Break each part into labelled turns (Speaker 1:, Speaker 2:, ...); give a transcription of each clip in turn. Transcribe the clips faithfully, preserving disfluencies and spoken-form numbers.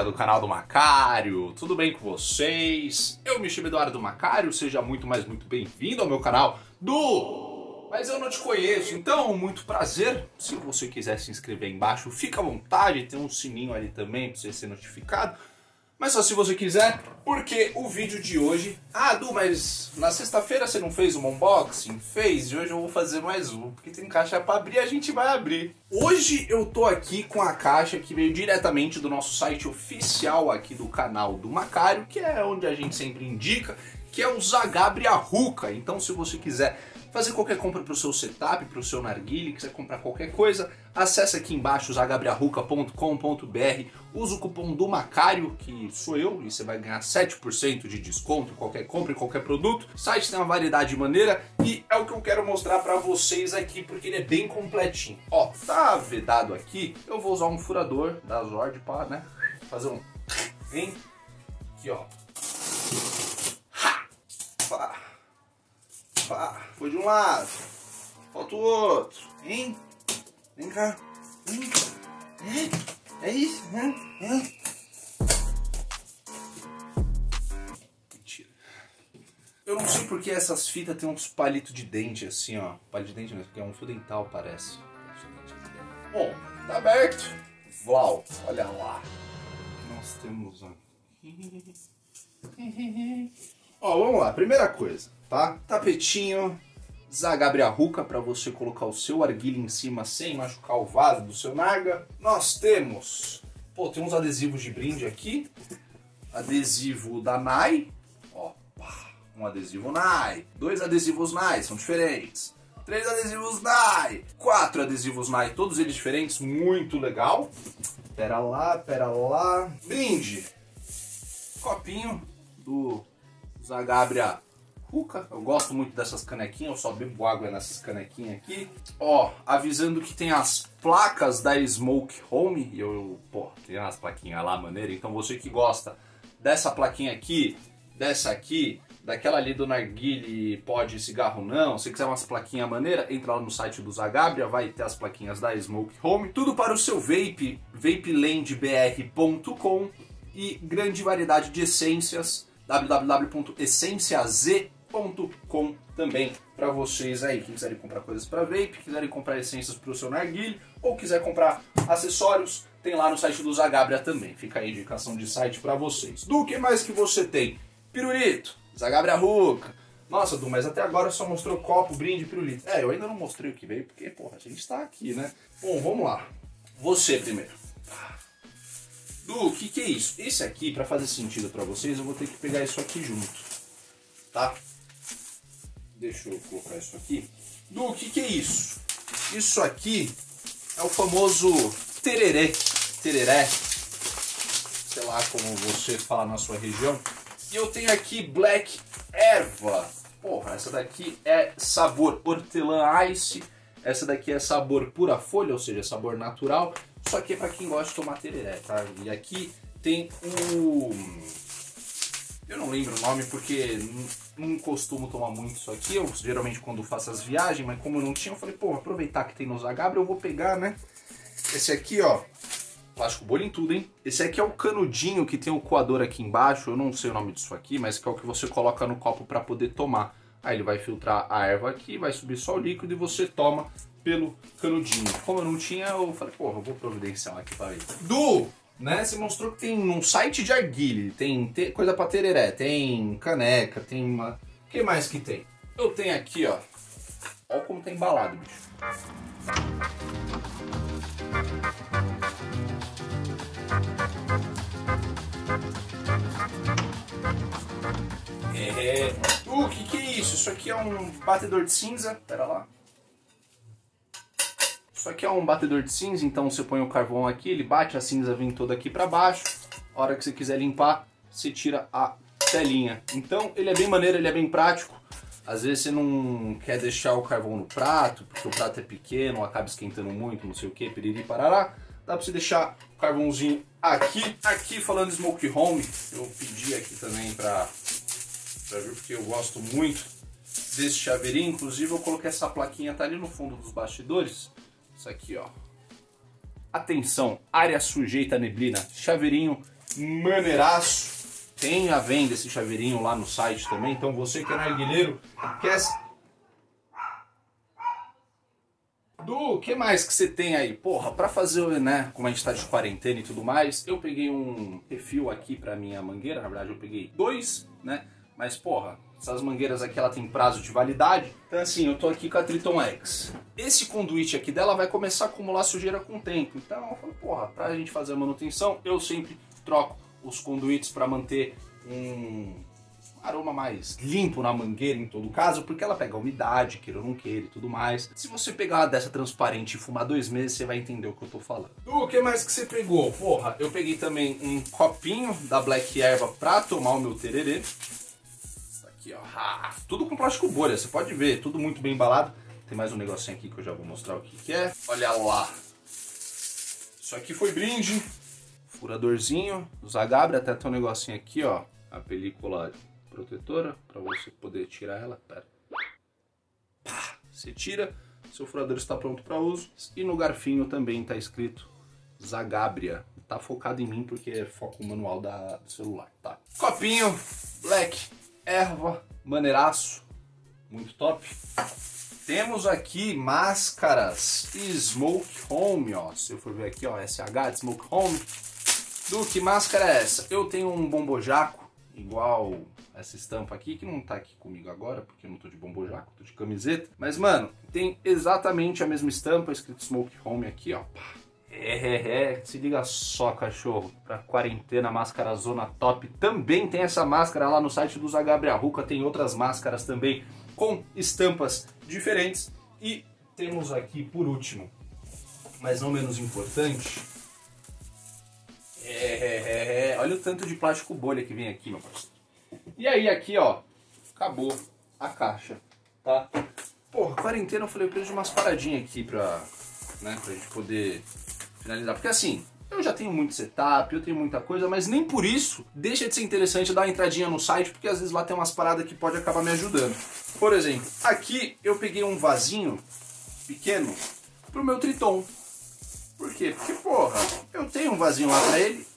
Speaker 1: do canal do Macário, tudo bem com vocês? Eu me chamo Eduardo Macário, seja muito, mais muito bem-vindo ao meu canal do... Mas eu não te conheço, então muito prazer. Se você quiser se inscrever aí embaixo, fica à vontade, tem um sininho ali também para você ser notificado. Mas só se você quiser, porque o vídeo de hoje... Ah, Du, mas na sexta-feira você não fez um unboxing? Fez, e hoje eu vou fazer mais um, porque tem caixa para abrir, a gente vai abrir. Hoje eu tô aqui com a caixa que veio diretamente do nosso site oficial aqui do canal do Macário, que é onde a gente sempre indica, que é o Zagabria Hookah. Então se você quiser fazer qualquer compra para o seu setup, para o seu narguilé, quiser comprar qualquer coisa, acesse aqui embaixo zagabria hookah ponto com ponto br, usa o cupom do Macário, que sou eu, e você vai ganhar sete por cento de desconto em qualquer compra, em qualquer produto. O site tem uma variedade de maneira e é o que eu quero mostrar para vocês aqui, porque ele é bem completinho. Ó, tá vedado aqui, eu vou usar um furador da Zord para, né, fazer um... Vem aqui, ó. Ha! Pá. Pá. Foi de um lado, falta o outro, hein? Vem cá, vem. É, é isso, né? É. Mentira. Eu não sei porque essas fitas tem uns palitos de dente assim, ó. Palito de dente mesmo, porque é um fio dental, parece. Bom, tá aberto. Vlau, olha lá. Nós temos aqui. Ó, vamos lá, primeira coisa, tá? Tapetinho Zagabria Hookah para você colocar o seu arguilé em cima sem machucar o vaso do seu naga. Nós temos, pô, tem uns adesivos de brinde aqui. Adesivo da Nai, ó, um adesivo Nai, dois adesivos Nai, são diferentes. Três adesivos Nai, quatro adesivos Nai, todos eles diferentes, muito legal. Pera lá, pera lá. Brinde, copinho do Zagabria Hookah. Eu gosto muito dessas canequinhas, eu só bebo água nessas canequinhas aqui. Ó, avisando que tem as placas da Smoke Home. E eu, eu, pô, tem umas plaquinhas lá, maneira. Então você que gosta dessa plaquinha aqui, dessa aqui, daquela ali do narguilé, pode cigarro não. Se quiser umas plaquinhas maneiras, entra lá no site do Zagabria, vai ter as plaquinhas da Smoke Home. Tudo para o seu vape, vape land b r ponto com e grande variedade de essências, w w w ponto essência z ponto com também para vocês aí que quiserem comprar coisas para vape, quiserem comprar essências para o seu narguilé ou quiser comprar acessórios, tem lá no site do Zagabria também. Fica aí a indicação de site para vocês. Do que mais que você tem? Pirulito, Zagabria Hookah. Nossa, Du, mas até agora só mostrou copo, brinde, pirulito. É, eu ainda não mostrei o que veio porque, porra, a gente está aqui, né? Bom, vamos lá. Você primeiro. Du, o que que é isso? Esse aqui, para fazer sentido para vocês, eu vou ter que pegar isso aqui junto, tá? Deixa eu colocar isso aqui. Du, o que que é isso? Isso aqui é o famoso tereré, tereré, sei lá como você fala na sua região. E eu tenho aqui Black Erva. Porra, essa daqui é sabor hortelã ice. Essa daqui é sabor pura folha, ou seja, sabor natural. Isso aqui é pra quem gosta de tomar tereré, tá? E aqui tem o... eu não lembro o nome porque não costumo tomar muito isso aqui. Eu geralmente quando faço as viagens, mas como eu não tinha, eu falei, pô, aproveitar que tem no Zagabria, eu vou pegar, né? Esse aqui, ó, plástico bolha em tudo, hein? Esse aqui é o canudinho que tem o coador aqui embaixo, eu não sei o nome disso aqui, mas que é o que você coloca no copo pra poder tomar. Aí ele vai filtrar a erva aqui, vai subir só o líquido e você toma pelo canudinho. Como eu não tinha, eu falei, porra, eu vou providenciar um aqui pra ele. Du, né, você mostrou que tem um site de arguilé, tem te, coisa pra tereré, tem caneca, tem uma... O que mais que tem? Eu tenho aqui, ó, olha como tá embalado, bicho. É... Uh, o que que é isso? Isso aqui é um batedor de cinza, pera lá. Isso aqui é um batedor de cinza, então você põe o carvão aqui, ele bate, a cinza vem toda aqui pra baixo. A hora que você quiser limpar, você tira a telinha. Então ele é bem maneiro, ele é bem prático. Às vezes você não quer deixar o carvão no prato, porque o prato é pequeno, acaba esquentando muito, não sei o que, piriri parará. Dá pra você deixar o carvãozinho aqui. Aqui, falando de Smoke Home, eu pedi aqui também pra, pra ver, porque eu gosto muito desse chaveirinho. Inclusive eu coloquei essa plaquinha, tá ali no fundo dos bastidores. Isso aqui, ó. Atenção, área sujeita a neblina, chaveirinho maneiraço. Tem a venda esse chaveirinho lá no site também, então você que é narguileiro, quer... Du, que mais que você tem aí? Porra, pra fazer, né, como a gente tá de quarentena e tudo mais, eu peguei um refil aqui pra minha mangueira, na verdade eu peguei dois, né, mas porra, essas mangueiras aqui ela tem prazo de validade, então assim, eu tô aqui com a Triton X. Esse conduíte aqui dela vai começar a acumular sujeira com o tempo, então eu falei, porra, pra gente fazer a manutenção, eu sempre troco os conduítes pra manter um aroma mais limpo na mangueira em todo caso, porque ela pega umidade, queira ou não queira e tudo mais. Se você pegar uma dessa transparente e fumar dois meses, você vai entender o que eu tô falando. O que mais que você pegou? Porra, eu peguei também um copinho da Black Erva pra tomar o meu tererê. Isso aqui, ó. Ah, tudo com plástico bolha, você pode ver, tudo muito bem embalado. Tem mais um negocinho aqui que eu já vou mostrar o que que é. Olha lá. Isso aqui foi brinde. Furadorzinho do Zagabria, até tem um negocinho aqui, ó. A película protetora, para você poder tirar ela. Pera. Pá, você tira, seu furador está pronto para uso. E no garfinho também está escrito Zagabria. Tá focado em mim porque é foco manual da, do celular, tá? Copinho, Black Erva, maneiraço, muito top. Temos aqui máscaras Smoke Home, ó. Se eu for ver aqui, ó, S H de Smoke Home. Du, que máscara é essa? Eu tenho um bombojaco igual essa estampa aqui, que não tá aqui comigo agora, porque eu não tô de bombojaco, tô de camiseta. Mas, mano, tem exatamente a mesma estampa, escrito Smoke Home aqui, ó. É, é, é. Se liga só, cachorro. Pra quarentena, máscara zona top. Também tem essa máscara lá no site do Zagabria Ruka. Tem outras máscaras também com estampas diferentes. E temos aqui, por último, mas não menos importante... É, é, é, olha o tanto de plástico bolha que vem aqui, meu parceiro. E aí aqui, ó, acabou a caixa, tá? Porra, quarentena eu falei, eu preciso de umas paradinhas aqui pra, né, pra gente poder finalizar. Porque assim, eu já tenho muito setup, eu tenho muita coisa, mas nem por isso deixa de ser interessante dar uma entradinha no site, porque às vezes lá tem umas paradas que pode acabar me ajudando. Por exemplo, aqui eu peguei um vasinho pequeno pro meu Triton. Por quê? Porque, porra, eu tenho um vasinho lá pra ele.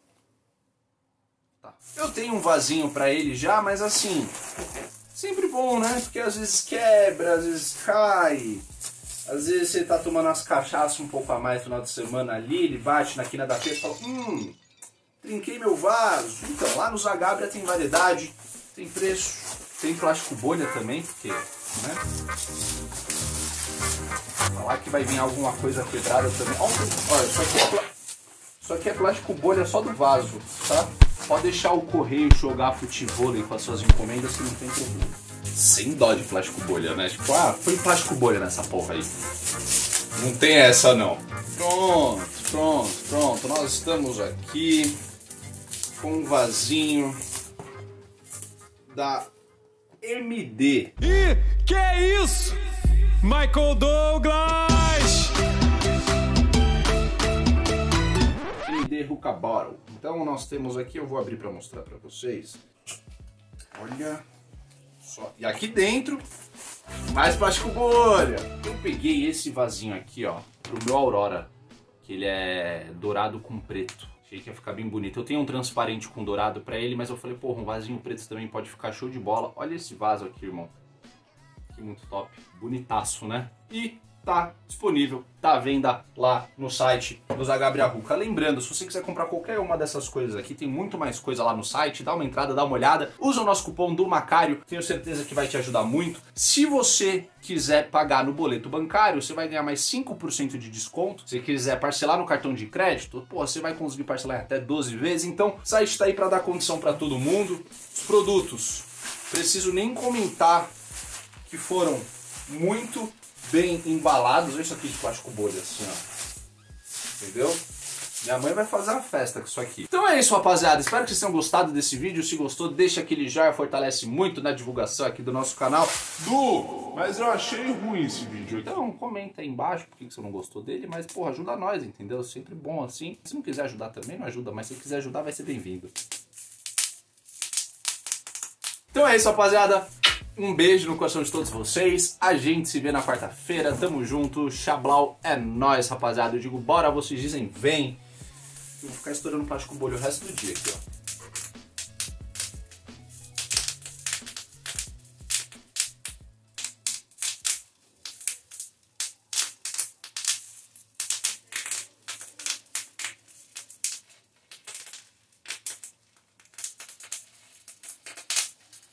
Speaker 1: Tá. Eu tenho um vasinho pra ele já, mas assim, sempre bom, né? Porque às vezes quebra, às vezes cai. Às vezes você tá tomando umas cachaças um pouco a mais no final de semana ali, ele bate na quina da pia e fala, hum, trinquei meu vaso. Então, lá no Zagabria tem variedade, tem preço, tem plástico bolha também, porque, né? Falar que vai vir alguma coisa quebrada também. Olha, isso aqui, é pl... isso aqui é plástico bolha só do vaso, tá? Pode deixar o correio jogar futevôlei com as suas encomendas que não tem problema. Sem dó de plástico bolha, né? Tipo, ah, põe plástico bolha nessa porra aí. Não tem essa não. Pronto, pronto, pronto. Nós estamos aqui com um vasinho da M D.
Speaker 2: Ih, que é isso? Michael Douglas!
Speaker 1: M D Ruka Bottle. Então nós temos aqui, eu vou abrir para mostrar para vocês. Olha só. E aqui dentro, mais plástico bolha. Eu peguei esse vasinho aqui, ó, pro meu Aurora, que ele é dourado com preto. Achei que ia ficar bem bonito. Eu tenho um transparente com dourado para ele, mas eu falei, porra, um vasinho preto também pode ficar show de bola. Olha esse vaso aqui, irmão. Que muito top, bonitaço, né? E tá disponível, tá à venda lá no site do Zagabria Ruka. Lembrando, se você quiser comprar qualquer uma dessas coisas aqui, tem muito mais coisa lá no site, dá uma entrada, dá uma olhada, usa o nosso cupom do Macário, tenho certeza que vai te ajudar muito. Se você quiser pagar no boleto bancário, você vai ganhar mais cinco por cento de desconto. Se você quiser parcelar no cartão de crédito, pô, você vai conseguir parcelar até doze vezes. Então, o site tá aí para dar condição para todo mundo. Os produtos, preciso nem comentar que foram muito bem embalados. Olha isso aqui de plástico bolha, assim, ó. Entendeu? Minha mãe vai fazer uma festa com isso aqui. Então é isso, rapaziada. Espero que vocês tenham gostado desse vídeo. Se gostou, deixa aquele joinha, fortalece muito na divulgação aqui do nosso canal. Du, mas eu achei ruim esse vídeo. Então comenta aí embaixo por que você não gostou dele. Mas, porra, ajuda nós, entendeu? Sempre bom assim. Se não quiser ajudar também, não ajuda. Mas se quiser ajudar, vai ser bem-vindo. Então é isso, rapaziada. Um beijo no coração de todos vocês. A gente se vê na quarta-feira. Tamo junto. Xablau é nóis, rapaziada. Eu digo bora, vocês dizem vem. Vou ficar estourando plástico bolha o resto do dia aqui, ó.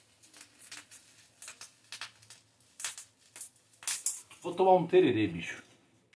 Speaker 1: Vou tomar um tererê, bicho.